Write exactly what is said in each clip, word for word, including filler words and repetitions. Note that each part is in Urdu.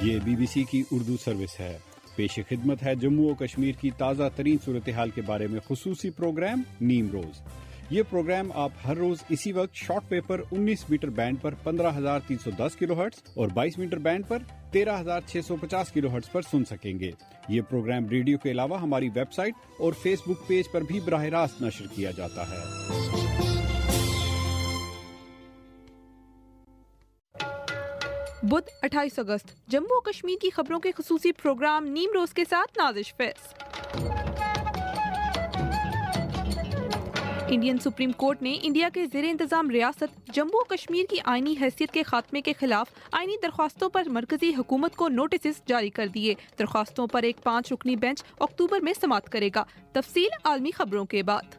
یہ بی بی سی کی اردو سروس ہے۔ پیش خدمت ہے جموں و کشمیر کی تازہ ترین صورتحال کے بارے میں خصوصی پروگرام نیم روز۔ یہ پروگرام آپ ہر روز اسی وقت شارٹ ویو پر انیس میٹر بینڈ پر پندرہ ہزار تین سو دس کلو ہرٹز اور بائیس میٹر بینڈ پر تیرہ ہزار چھ سو پچاس کلو ہرٹز پر سن سکیں گے۔ یہ پروگرام ریڈیو کے علاوہ ہماری ویب سائٹ اور فیس بک پیج پر بھی براہ راست نشر کیا جاتا ہے۔ بدھ اٹھائیس اگست جموں و کشمیر کی خبروں کے خصوصی پروگرام نیم روز کے ساتھ Nazish Faiz. Indian supreme court نے انڈیا کے زیر انتظام ریاست جموں و کشمیر کی آئینی حیثیت کے خاتمے کے خلاف آئینی درخواستوں پر مرکزی حکومت کو نوٹسز جاری کر دیے۔ درخواستوں پر ایک پانچ رکنی بینچ اکتوبر میں سماعت کرے گا۔ تفصیل عالمی خبروں کے بعد۔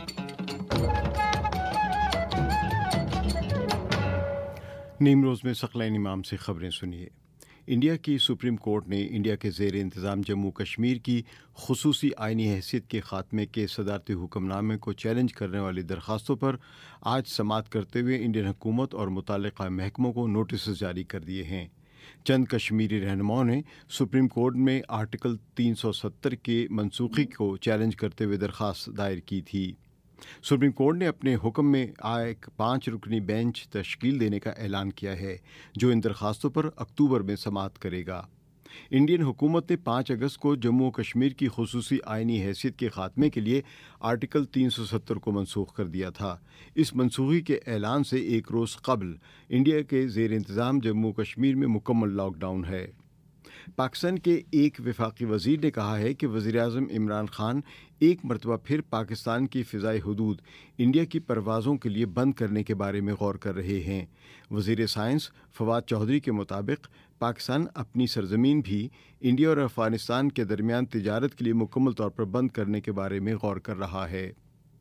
نیم روز میں ثقلین امام سے خبریں سنیے۔ انڈیا کی سپریم کورٹ نے انڈیا کے زیر انتظام جموں کشمیر کی خصوصی آئینی حیثیت کے خاتمے کے صدارتی حکم نامے کو چیلنج کرنے والی درخواستوں پر آج سماعت کرتے ہوئے انڈین حکومت اور متعلقہ محکموں کو نوٹسز جاری کر دیے ہیں۔ چند کشمیری رہنماؤں نے سپریم کورٹ میں آرٹیکل تین سو ستر کے منسوخی کو چیلنج کرتے ہوئے درخواست دائر کی تھی۔ سپریم کورٹ نے اپنے حکم میں ایک پانچ رکنی بینچ تشکیل دینے کا اعلان کیا ہے جو ان درخواستوں پر اکتوبر میں سماعت کرے گا۔ انڈین حکومت نے پانچ اگست کو جموں و کشمیر کی خصوصی آئینی حیثیت کے خاتمے کے لیے آرٹیکل تین سو ستر کو منسوخ کر دیا تھا۔ اس منسوخی کے اعلان سے ایک روز قبل انڈیا کے زیر انتظام جموں و کشمیر میں مکمل لاک ڈاؤن ہے۔ پاکستان کے ایک وفاقی وزیر نے کہا ہے کہ وزیر اعظم عمران خان ایک مرتبہ پھر پاکستان کی فضائی حدود انڈیا کی پروازوں کے لیے بند کرنے کے بارے میں غور کر رہے ہیں۔ وزیر سائنس فواد چودھری کے مطابق پاکستان اپنی سرزمین بھی انڈیا اور افغانستان کے درمیان تجارت کے لیے مکمل طور پر بند کرنے کے بارے میں غور کر رہا ہے۔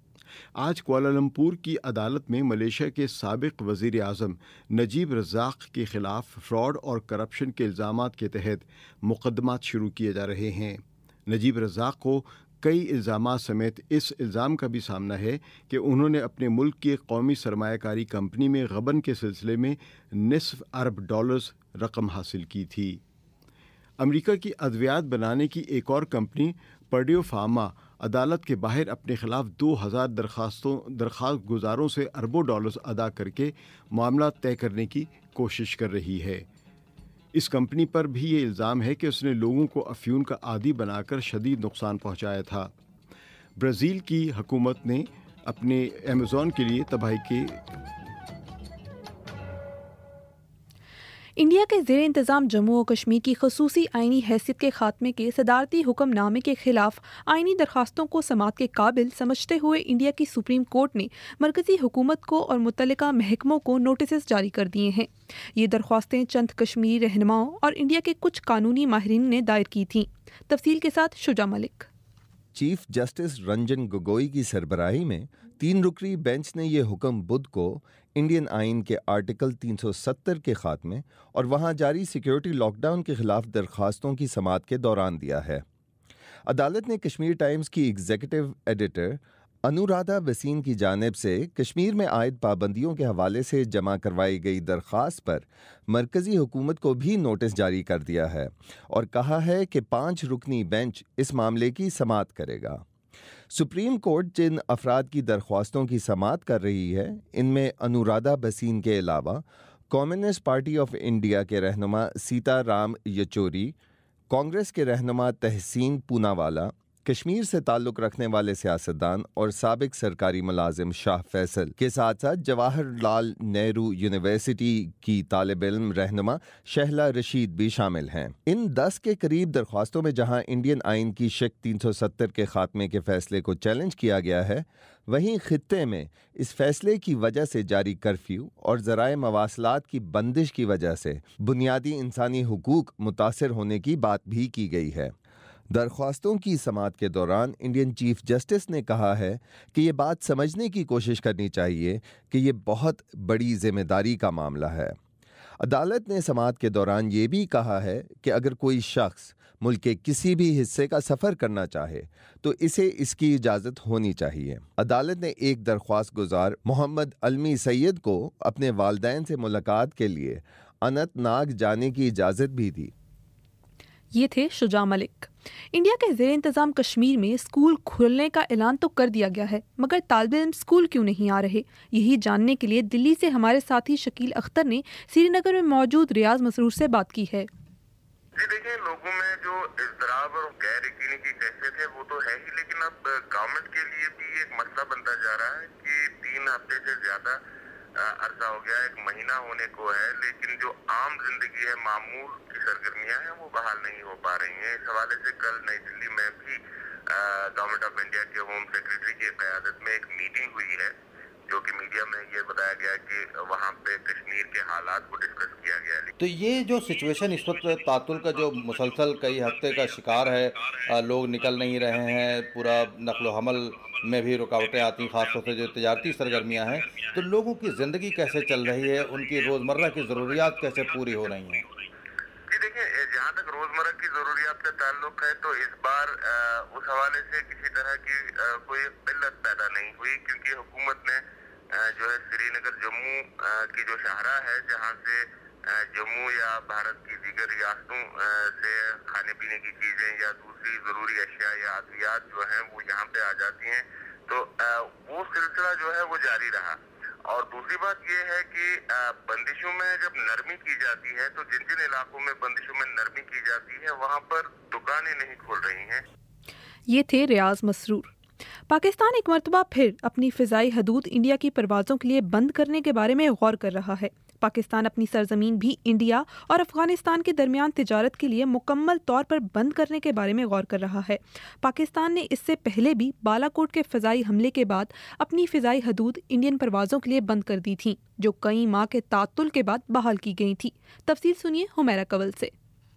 آج کوالالمپور کی عدالت میں ملیشیا کے سابق وزیر اعظم نجیب رزاق کے خلاف فراڈ اور کرپشن کے الزامات کے تحت مقدمات شروع کیے جا رہے ہیں۔ نجیب رزاق کو کئی الزامات سمیت اس الزام کا بھی سامنا ہے کہ انہوں نے اپنے ملک کی قومی سرمایہ کاری کمپنی میں غبن کے سلسلے میں نصف ارب ڈالرز رقم حاصل کی تھی۔ امریکہ کی ادویات بنانے کی ایک اور کمپنی پرڈیو فارما عدالت کے باہر اپنے خلاف دو ہزار درخواستوں درخواست گزاروں سے اربوں ڈالرز ادا کر کے معاملات طے کرنے کی کوشش کر رہی ہے۔ اس کمپنی پر بھی یہ الزام ہے کہ اس نے لوگوں کو افیون کا عادی بنا کر شدید نقصان پہنچایا تھا۔ برازیل کی حکومت نے اپنے ایمیزون کے لیے تباہی کے انڈیا کے زیر انتظام جموں و کشمیر کی خصوصی آئینی حیثیت کے خاتمے کے صدارتی حکم نامے کے خلاف آئینی درخواستوں کو سماعت کے قابل سمجھتے ہوئے انڈیا کی سپریم کورٹ نے مرکزی حکومت کو اور متعلقہ محکموں کو نوٹسز جاری کر دیے ہیں۔ یہ درخواستیں چند کشمیری رہنماؤں اور انڈیا کے کچھ قانونی ماہرین نے دائر کی تھیں۔ تفصیل کے ساتھ شجاع ملک۔ چیف جسٹس رنجن گگوئی کی سربراہی میں تین رکنی بینچ نے یہ حکم بدھ کو انڈین آئین کے آرٹیکل تین سو ستر کے خاتمے اور وہاں جاری سیکیورٹی لاک ڈاؤن کے خلاف درخواستوں کی سماعت کے دوران دیا ہے۔ عدالت نے کشمیر ٹائمز کی ایگزیکٹو ایڈیٹر انورادھا بسین کی جانب سے کشمیر میں عائد پابندیوں کے حوالے سے جمع کروائی گئی درخواست پر مرکزی حکومت کو بھی نوٹس جاری کر دیا ہے اور کہا ہے کہ پانچ رکنی بینچ اس معاملے کی سماعت کرے گا۔ سپریم کورٹ جن افراد کی درخواستوں کی سماعت کر رہی ہے ان میں انورادھا بسین کے علاوہ کمیونسٹ پارٹی آف انڈیا کے رہنما سیتا رام یچوری، کانگریس کے رہنما تحسین پوناوالا، کشمیر سے تعلق رکھنے والے سیاستدان اور سابق سرکاری ملازم شاہ فیصل کے ساتھ ساتھ جواہر لال نہرو یونیورسٹی کی طالب علم رہنما شہلا رشید بھی شامل ہیں۔ ان دس کے قریب درخواستوں میں جہاں انڈین آئین کی شق تین سو ستر کے خاتمے کے فیصلے کو چیلنج کیا گیا ہے، وہیں خطے میں اس فیصلے کی وجہ سے جاری کرفیو اور ذرائع مواصلات کی بندش کی وجہ سے بنیادی انسانی حقوق متاثر ہونے کی بات بھی کی گئی ہے۔ درخواستوں کی سماعت کے دوران انڈین چیف جسٹس نے کہا ہے کہ یہ بات سمجھنے کی کوشش کرنی چاہیے کہ یہ بہت بڑی ذمہ داری کا معاملہ ہے۔ عدالت نے سماعت کے دوران یہ بھی کہا ہے کہ اگر کوئی شخص ملک کے کسی بھی حصے کا سفر کرنا چاہے تو اسے اس کی اجازت ہونی چاہیے۔ عدالت نے ایک درخواست گزار محمد علمی سید کو اپنے والدین سے ملاقات کے لیے اننت ناگ جانے کی اجازت بھی دی۔ یہ تھے شجاع ملک۔ انڈیا کے زیر انتظام کشمیر میں اسکول کھولنے کا اعلان تو کر دیا گیا ہے، مگر طالب علم اسکول کیوں نہیں آ رہے؟ یہی جاننے کے لیے دلی سے ہمارے ساتھی شکیل اختر نے سری نگر میں موجود ریاض مسرور سے بات کی ہے۔ جی دیکھیں، لوگوں میں جو اضطراب اور غیر یقینی کی کیفیت ہے وہ تو ہے ہی، لیکن اب گورنمنٹ کے لیے بھی ایک مسئلہ بنتا جا رہا ہے کہ تین ہفتے سے زیادہ عرصہ ہو گیا، ایک مہینہ ہونے کو ہے، لیکن جو عام زندگی ہے، معمول کی سرگرمیاں ہیں، وہ بحال نہیں ہو پا رہی ہیں۔ اس حوالے سے کل نئی دلی میں بھی گورنمنٹ آف انڈیا کے ہوم سیکریٹری کی قیادت میں ایک میٹنگ ہوئی ہے، جو کہ میڈیا میں یہ بتایا گیا کہ وہاں پہ کشمیر کے حالات کو ڈسکس کیا گیا۔ تو یہ جو سچویشن اس وقت تعطل کا جو مسلسل کئی ہفتے کا شکار ہے، لوگ نکل نہیں رہے ہیں، پورا نقل و حمل میں بھی رکاوٹیں آتی ہیں، خاص طور سے جو تجارتی سرگرمیاں ہیں، تو لوگوں کی زندگی کیسے چل رہی ہے، ان کی روزمرہ کی ضروریات کیسے پوری ہو رہی ہیں؟ جی دیکھیں، جہاں تک روزمرہ کی ضروریات کا تعلق ہے تو اس بار اس حوالے سے کسی طرح کی کوئی قلت پیدا نہیں ہوئی، کیونکہ حکومت نے جو ہے سری نگر جموں کی جو شاہراہ ہے، جہاں سے جموں یا بھارت کی دیگر ریاستوں سے کھانے پینے کی چیزیں یا دوسری ضروری اشیاء یا ادویات جو ہیں وہ یہاں پہ آ جاتی ہیں، تو وہ سلسلہ جو ہے وہ جاری رہا۔ اور دوسری بات یہ ہے کہ بندشوں میں جب نرمی کی جاتی ہے تو جن جن علاقوں میں بندشوں میں نرمی کی جاتی ہے وہاں پر دکانیں نہیں کھول رہی ہیں۔ یہ تھے ریاض مسرور۔ پاکستان ایک مرتبہ پھر اپنی فضائی حدود انڈیا کی پروازوں کے لیے بند کرنے کے بارے میں غور کر رہا ہے۔ پاکستان اپنی سرزمین بھی انڈیا اور افغانستان کے درمیان تجارت کے لیے مکمل طور پر بند کرنے کے بارے میں غور کر رہا ہے۔ پاکستان نے اس سے پہلے بھی بالا کوٹ کے فضائی حملے کے بعد اپنی فضائی حدود انڈین پروازوں کے لیے بند کر دی تھیں، جو کئی ماہ کے تعطل کے بعد بحال کی گئی تھی۔ تفصیل سنیے حمیرہ کول سے۔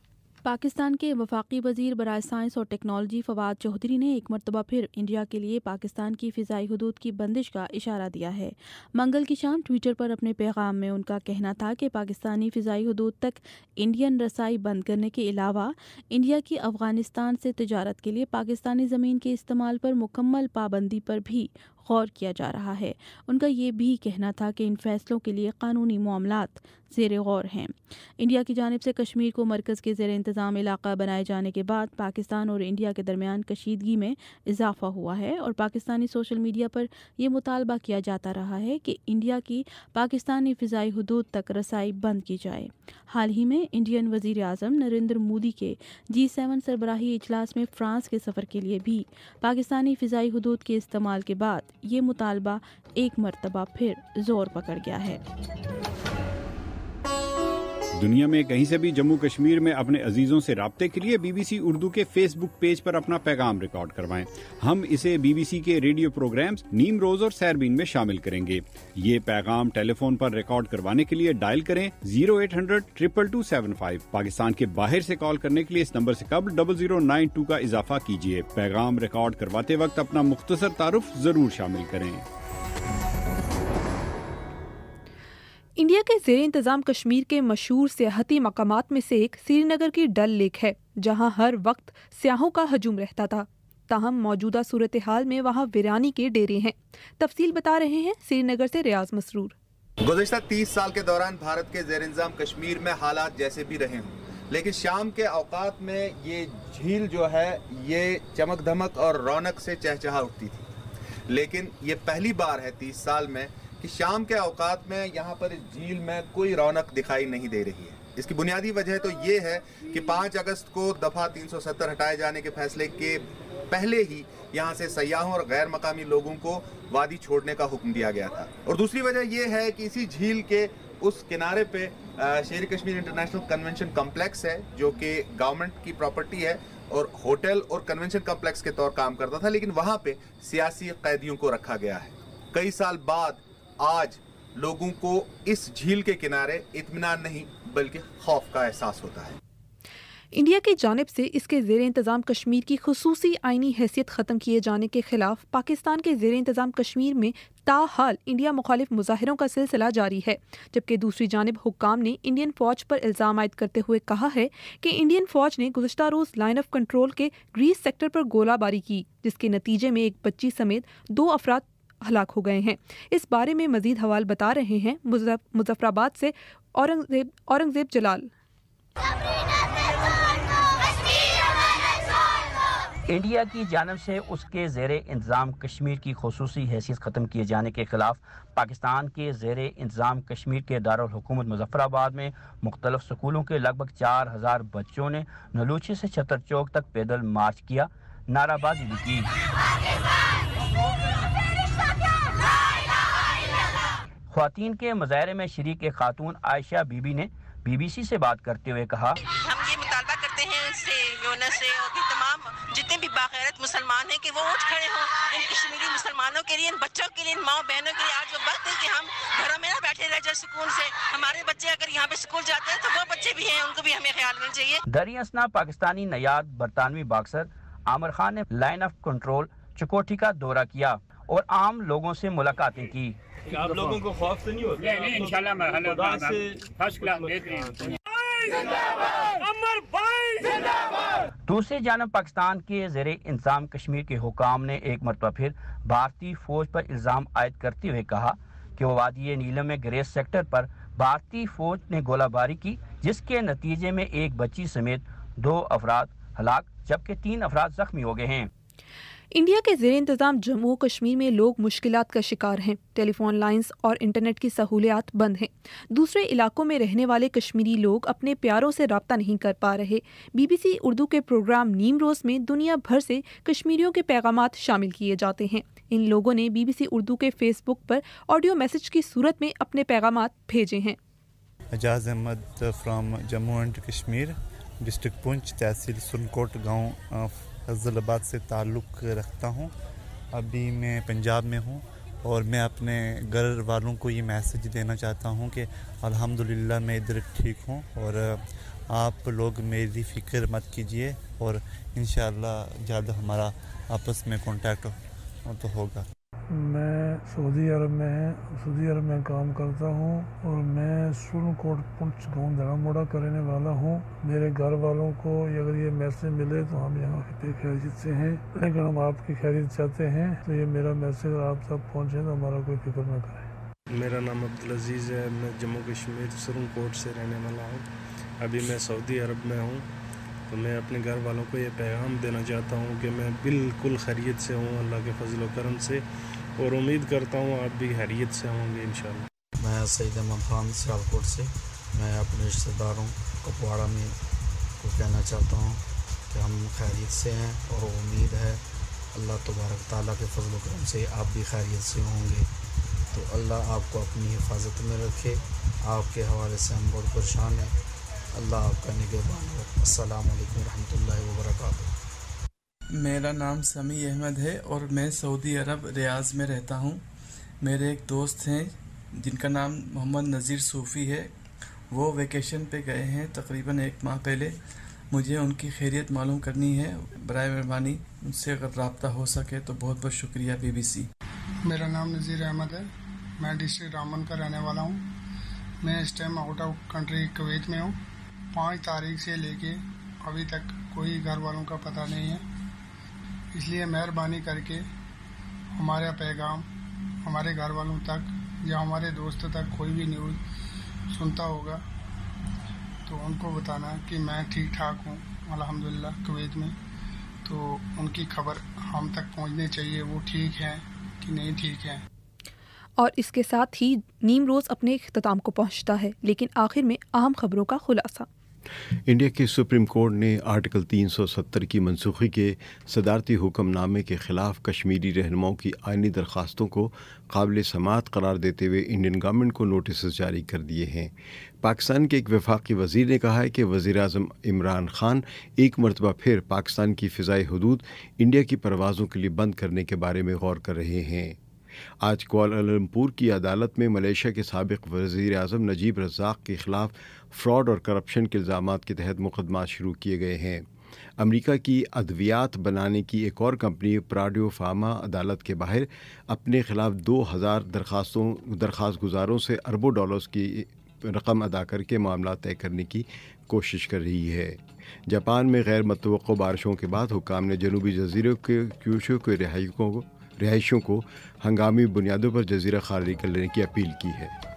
پاکستان کے وفاقی وزیر برائے سائنس اور ٹیکنالوجی فواد چودھری نے ایک مرتبہ پھر انڈیا کے لیے پاکستان کی فضائی حدود کی بندش کا اشارہ دیا ہے۔ منگل کی شام ٹویٹر پر اپنے پیغام میں ان کا کہنا تھا کہ پاکستانی فضائی حدود تک انڈین رسائی بند کرنے کے علاوہ انڈیا کی افغانستان سے تجارت کے لیے پاکستانی زمین کے استعمال پر مکمل پابندی پر بھی غور کیا جا رہا ہے۔ ان کا یہ بھی کہنا تھا کہ ان فیصلوں کے لیے قانونی معاملات زیر غور ہیں۔ انڈیا کی جانب سے کشمیر کو مرکز کے زیر انتظام علاقہ بنائے جانے کے بعد پاکستان اور انڈیا کے درمیان کشیدگی میں اضافہ ہوا ہے اور پاکستانی سوشل میڈیا پر یہ مطالبہ کیا جاتا رہا ہے کہ انڈیا کی پاکستانی فضائی حدود تک رسائی بند کی جائے۔ حال ہی میں انڈین وزیر اعظم نریندر مودی کے جی سیون سربراہی اجلاس میں فرانس کے سفر کے لیے بھی پاکستانی فضائی حدود کے استعمال کے بعد یہ مطالبہ ایک مرتبہ پھر زور پکڑ گیا ہے۔ دنیا میں کہیں سے بھی جموں کشمیر میں اپنے عزیزوں سے رابطے کے لیے بی بی سی اردو کے فیس بک پیج پر اپنا پیغام ریکارڈ کروائیں۔ ہم اسے بی بی سی کے ریڈیو پروگرامز نیم روز اور سیربین میں شامل کریں گے۔ یہ پیغام ٹیلی فون پر ریکارڈ کروانے کے لیے ڈائل کریں zero eight hundred triple two seven five. Pakistan کے باہر سے کال کرنے کے لیے اس نمبر سے قبل ڈبل زیرو نائن ٹو کا اضافہ کیجیے۔ پیغام ریکارڈ کرواتے وقت اپنا مختصر تعارف ضرور شامل کریں۔ انڈیا کے زیر انتظام کشمیر کے مشہور سیاحتی مقامات میں سے ایک سری نگر کی ڈل لیک ہے، جہاں ہر وقت سیاحوں کا ہجوم رہتا تھا۔ تاہم موجودہ صورتحال میں وہاں ویرانی کے ڈیرے ہیں۔ تفصیل بتا رہے ہیں سری نگر سے ریاض مسرور۔ گزشتہ تیس سال کے دوران بھارت کے زیر انتظام کشمیر میں حالات جیسے بھی رہے ہوں، لیکن شام کے اوقات میں یہ جھیل جو ہے یہ چمک دھمک اور رونق سے چہچہا اٹھتی تھی، لیکن یہ پہلی بار ہے تیس سال میں کہ شام کے اوقات میں یہاں پر اس جھیل میں کوئی رونق دکھائی نہیں دے رہی ہے۔ اس کی بنیادی وجہ تو یہ ہے کہ پانچ اگست کو دفعہ تین سو ستر ہٹائے جانے کے فیصلے کے پہلے ہی یہاں سے سیاحوں اور غیر مقامی لوگوں کو وادی چھوڑنے کا حکم دیا گیا تھا۔ اور دوسری وجہ یہ ہے کہ اسی جھیل کے اس کنارے پہ شیر کشمیر انٹرنیشنل کنونشن کمپلیکس ہے، جو کہ گورنمنٹ کی پراپرٹی ہے اور ہوٹل اور کنونشن کمپلیکس کے طور کام کرتا تھا، لیکن وہاں پہ سیاسی قیدیوں کو رکھا گیا ہے۔ کئی سال بعد آج لوگوں کو اس جھیل کے کنارے اطمینان نہیں بلکہ خوف کا احساس ہوتا ہے۔ انڈیا کی جانب سے اس کے زیر انتظام کشمیر کی خصوصی آئینی حیثیت ختم کیے جانے کے خلاف پاکستان کے زیر انتظام کشمیر میں تاحال انڈیا مخالف مظاہروں کا سلسلہ جاری ہے، جبکہ دوسری جانب حکام نے انڈین فوج پر الزام عائد کرتے ہوئے کہا ہے کہ انڈین فوج نے گزشتہ روز لائن آف کنٹرول کے گریس سیکٹر پر گولہ باری کی، جس کے نتیجے میں ایک بچی سمیت دو افراد ہلاک ہو گئے ہیں۔ اس بارے میں مزید حوال بتا رہے ہیں مظفر آباد سے اورنگزیب اورنگزیب جلال۔ انڈیا کی جانب سے اس کے زیر انتظام کشمیر کی خصوصی حیثیت ختم کیے جانے کے خلاف پاکستان کے زیر انتظام کشمیر کے دارالحکومت مظفر آباد میں مختلف سکولوں کے لگ بھگ چار ہزار بچوں نے نلوچی سے چھتر چوک تک پیدل مارچ کیا، نعرہ بازی بھی کی۔ خواتین کے مظاہرے میں شریک خاتون عائشہ بی بی نے بی بی سی سے بات کرتے ہوئے کہا، ہم یہ مطالبہ کرتے ہیں اس سے یونس سے اور بھی تمام جتنے بھی باغیرت مسلمان ہیں کہ وہ اٹھ کھڑے ہوں ان کشمیری مسلمانوں کے لیے، ان بچوں کے لیے، ان ماؤں بہنوں کے لیے۔ آج وہ وقت ہے کہ ہم گھروں میں نہ بیٹھے رہ جائے سکون سے۔ ہمارے بچے اگر یہاں پہ اسکول جاتے ہیں تو وہ بچے بھی ہیں، ان کو بھی ہمیں خیال رکھنا چاہیے۔ دریں اثنا پاکستانی نیاد برطانوی باکسر عامر خان نے لائن آف کنٹرول چکوٹھی کا دورہ کیا اور عام لوگوں سے ملاقاتیں کی۔ آپ لوگوں کو خوف سے نہیں ہوتا؟ نہیں نہیں انشاءاللہ مرحلہ فرسٹ کلاس دیتے ہیں۔ دوسری جانب پاکستان کے زیر انتظام کشمیر کے حکام نے ایک مرتبہ پھر بھارتی فوج پر الزام عائد کرتے ہوئے کہا کہ وہ وادی نیلم میں گریز سیکٹر پر بھارتی فوج نے گولہ باری کی، جس کے نتیجے میں ایک بچی سمیت دو افراد ہلاک جبکہ تین افراد زخمی ہو گئے ہیں۔ انڈیا کے زیر انتظام جموں و کشمیر میں لوگ مشکلات کا شکار ہیں، ٹیلی فون لائنز اور انٹرنیٹ کی سہولیات بند ہیں۔ دوسرے علاقوں میں رہنے والے کشمیری لوگ اپنے پیاروں سے رابطہ نہیں کر پا رہے۔ بی بی سی اردو کے پروگرام نیم روز میں دنیا بھر سے کشمیریوں کے پیغامات شامل کیے جاتے ہیں۔ ان لوگوں نے بی بی سی اردو کے فیس بک پر آڈیو میسج کی صورت میں اپنے پیغامات بھیجے ہیں۔ Ijaz Ahmed from Jammu and Kashmir, district Poonch, tehsil Sankot, گاؤں فضل آباد سے تعلق رکھتا ہوں۔ ابھی میں پنجاب میں ہوں اور میں اپنے گھر والوں کو یہ میسج دینا چاہتا ہوں کہ الحمدللہ میں ادھر ٹھیک ہوں اور آپ لوگ میری فکر مت کیجیے اور انشاءاللہ جلد ہمارا آپس میں کانٹیکٹ تو ہوگا۔ میں سعودی عرب میں ہے سعودی عرب میں کام کرتا ہوں اور میں سن کوٹ پنچ گاؤں دھڑا موڑا کا رہنے والا ہوں۔ میرے گھر والوں کو اگر یہ میسج ملے تو ہم یہاں پہ خیریت سے ہیں، لیکن ہم آپ کی خیریت چاہتے ہیں تو یہ میرا میسج آپ تک پہنچے تو ہمارا کوئی فکر نہ کریں۔ میرا نام عبدالعزیز ہے، میں جموں کشمیر سرن کوٹ سے رہنے والا ہوں۔ ابھی میں سعودی عرب میں ہوں تو میں اپنے گھر والوں کو یہ پیغام دینا چاہتا ہوں کہ میں بالکل خیریت سے ہوں اللہ کے فضل و کرم سے، اور امید کرتا ہوں آپ بھی خیریت سے ہوں گے انشاءاللہ۔ میں سعید احمد خان سیالکوٹ سے، میں اپنے رشتہ داروں کپواڑہ میں کو کہنا چاہتا ہوں کہ ہم خیریت سے ہیں اور امید ہے اللہ تبارک تعالیٰ کے فضل و کرم سے آپ بھی خیریت سے ہوں گے، تو اللہ آپ کو اپنی حفاظت میں رکھے۔ آپ کے حوالے سے ہم بہت پریشان ہیں، اللہ آپ کا نگہبان ہو۔ السلام علیکم ورحمۃ اللہ وبرکاتہ۔ میرا نام سمیع احمد ہے اور میں سعودی عرب ریاض میں رہتا ہوں۔ میرے ایک دوست ہیں جن کا نام محمد نذیر صوفی ہے، وہ ویکیشن پہ گئے ہیں تقریباً ایک ماہ پہلے۔ مجھے ان کی خیریت معلوم کرنی ہے، برائے مہربانی ان سے اگر رابطہ ہو سکے تو بہت بہت شکریہ بی بی سی۔ میرا نام نذیر احمد ہے، میں ڈسٹرکٹ رامن کا رہنے والا ہوں۔ میں اس time out of country Kuwait میں ہوں۔ پانچ تاریخ سے لے کے ابھی تک کوئی گھر والوں کا پتہ نہیں ہے، اس لیے مہربانی کر کے ہمارا پیغام ہمارے گھر والوں تک یا ہمارے دوستوں تک کوئی بھی نیوز سنتا ہوگا تو ان کو بتانا کہ میں ٹھیک ٹھاک ہوں الحمدللہ کویت میں، تو ان کی خبر ہم تک پہنچنی چاہیے، وہ ٹھیک ہیں کہ نہیں ٹھیک ہیں۔ اور اس کے ساتھ ہی نیم روز اپنے اختتام کو پہنچتا ہے، لیکن آخر میں اہم خبروں کا خلاصہ۔ انڈیا کی سپریم کورٹ نے آرٹیکل تین سو ستر کی منسوخی کے صدارتی حکم نامے کے خلاف کشمیری رہنماؤں کی آئینی درخواستوں کو قابل سماعت قرار دیتے ہوئے انڈین گورنمنٹ کو نوٹسز جاری کر دیے ہیں۔ پاکستان کے ایک وفاقی وزیر نے کہا ہے کہ وزیر اعظم عمران خان ایک مرتبہ پھر پاکستان کی فضائی حدود انڈیا کی پروازوں کے لیے بند کرنے کے بارے میں غور کر رہے ہیں۔ آج کوالالمپور کی عدالت میں ملیشیا کے سابق وزیر اعظم نجیب رزاق کے خلاف فراڈ اور کرپشن کے الزامات کے تحت مقدمات شروع کیے گئے ہیں۔ امریکہ کی ادویات بنانے کی ایک اور کمپنی پراڈیو فارما عدالت کے باہر اپنے خلاف دو ہزار درخواستوں درخواست گزاروں سے اربوں ڈالرز کی رقم ادا کر کے معاملات طے کرنے کی کوشش کر رہی ہے۔ جاپان میں غیر متوقع بارشوں کے بعد حکام نے جنوبی جزیرے کے کیوشو کے رہائشوں کو رہائشیوں کو ہنگامی بنیادوں پر جزیرہ خالی کرنے کی اپیل کی ہے۔